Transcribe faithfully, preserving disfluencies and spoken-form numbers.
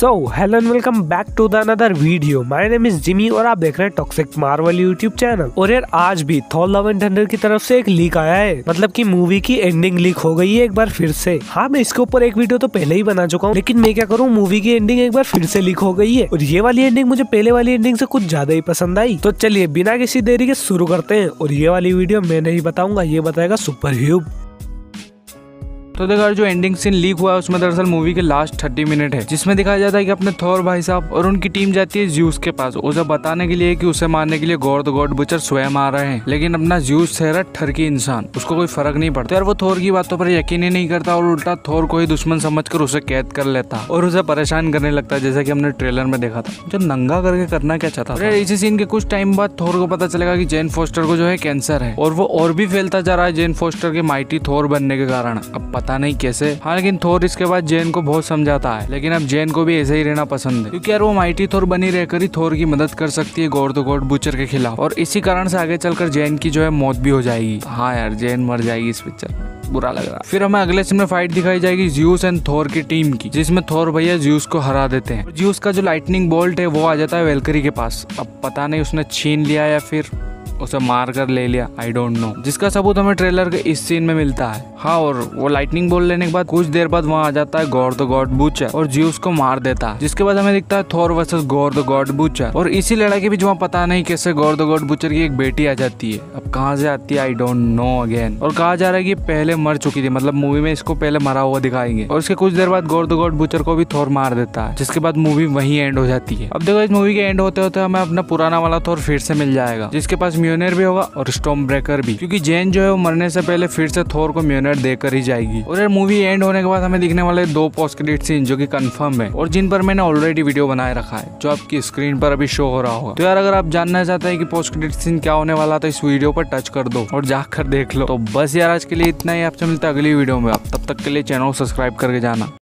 So hello and welcome back to the another video. My name is Jimmy और आप देख रहे हैं टॉक्सिक मार्वल यूट्यूब चैनल। और यार आज भी थॉर लव एंड थंडर की तरफ से एक लीक आया है, मतलब कि मूवी की एंडिंग लीक हो गई है एक बार फिर से। हाँ, मैं इसके ऊपर एक वीडियो तो पहले ही बना चुका हूँ, लेकिन मैं क्या करूँ, मूवी की एंडिंग एक बार फिर से लीक हो गई है और ये वाली एंडिंग मुझे पहले वाली एंडिंग से कुछ ज्यादा ही पसंद आई। तो चलिए बिना किसी देरी के शुरू करते हैं। और ये वाली वीडियो मैं नहीं बताऊंगा, ये बताएगा सुपर ह्यूब। तो देखो जो एंडिंग सीन लीक हुआ है उसमें दरअसल मूवी के लास्ट थर्टी मिनट है, जिसमें दिखाया जाता है कि अपने थॉर भाई साहब और उनकी टीम जाती है ज्यूस के पास उसे बताने के लिए कि उसे मारने के लिए गॉड द गॉड बुचर स्वयं आ रहे हैं। लेकिन अपना ज्यूस है ठरकी इंसान, उसको कोई फर्क नहीं पड़ता और वो थॉर की बातों पर यकीन ही नहीं करता और उल्टा थॉर को ही दुश्मन समझकर उसे कैद कर लेता और उसे परेशान करने लगता है, जैसा कि हमने ट्रेलर में देखा था। जो नंगा करके करना क्या चाहता था। इसी सीन के कुछ टाइम बाद थॉर को पता चलेगा कि जेन फोस्टर को जो है कैंसर है और वो और भी फैलता जा रहा है जेन फोस्टर के माइटी थॉर बनने के कारण। अब पता नहीं कैसे। हाँ, लेकिन थॉर इसके बाद जेन को बहुत समझाता है, लेकिन अब जेन को भी ऐसे ही रहना पसंद है क्योंकि यार वो माइटी थॉर बनी रहकर ही थॉर की मदद कर सकती है गॉड द गॉड बुचर के खिलाफ। और इसी कारण से आगे चलकर जेन की जो है मौत भी हो जाएगी। हाँ यार, जेन मर जाएगी इस पिक्चर में, बुरा लग रहा है। फिर हमें अगले सीन में फाइट दिखाई जाएगी ज्यूस एंड थॉर की टीम की, जिसमें थॉर भैया ज्यूस को हरा देते हैं। ज्यूस का जो लाइटनिंग बोल्ट है वो आ जाता है वेलकरी के पास। अब पता नहीं उसने छीन लिया या फिर उसे मार कर ले लिया, आई डोंट नो, जिसका सबूत हमें ट्रेलर के इस सीन में मिलता है। हाँ, और वो लाइटनिंग बोल लेने के बाद कुछ देर बाद वहाँ आ जाता है गॉड द गॉड बुचर और ज्यूस को मार देता है, जिसके बाद हमें दिखता है Thor versus God the God Butcher. और इसी लड़ाई के बीच वहाँ पता नहीं कैसे गॉड द गॉड बुचर की एक बेटी आ जाती है। अब कहाँ से आती है आई डोंट नो अगेन। और कहा जा रहा है कि पहले मर चुकी थी, मतलब मूवी में इसको पहले मरा हुआ दिखाएंगे। और इसके कुछ देर बाद गॉड द गॉड बुचर को भी थॉर मार देता है, जिसके बाद मूवी वहीं एंड हो जाती है। अब देखो इस मूवी के एंड होते होते हमें अपना पुराना वाला थॉर फिर से मिल जाएगा, जिसके पास म्योनेर भी होगा और स्टॉर्म ब्रेकर भी, क्योंकि जेन जो है वो मरने से पहले फिर से थॉर को म्योनेर देकर ही जाएगी। और यार मूवी एंड होने के बाद हमें दिखने वाले दो पोस्ट क्रेडिट सीन जो कि कंफर्म है और जिन पर मैंने ऑलरेडी वीडियो बनाए रखा है, जो आपकी स्क्रीन पर अभी शो हो रहा होगा। तो यार अगर आप जानना चाहते हैं कि पोस्ट क्रेडिट सीन क्या होने वाला था, इस वीडियो पर टच कर दो और जाकर देख लो। तो बस यार आज के लिए इतना ही, आपसे मिलता है अगली वीडियो में। आप तब तक के लिए चैनल सब्सक्राइब करके जाना।